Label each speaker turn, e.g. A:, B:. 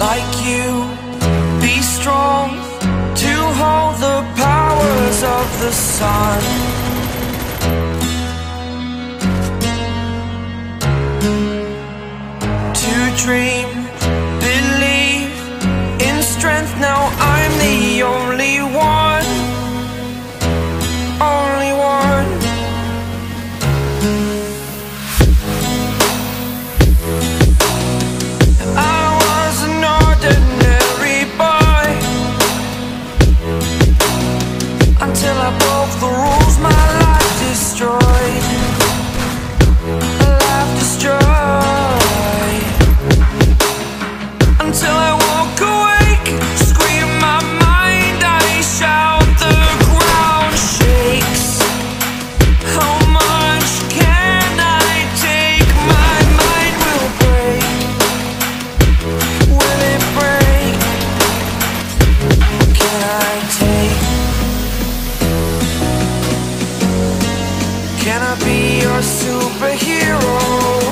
A: like you, be strong to hold the powers of the sun. To dream, believe in strength, now I'm the only one, only one. I was an ordinary boy until I broke the rules, my life destroyed, life destroyed. Until I walk awake, scream my mind, I shout, the ground shakes. How much can I take? My mind will break. Will it break? Can I take? Can I be your superhero?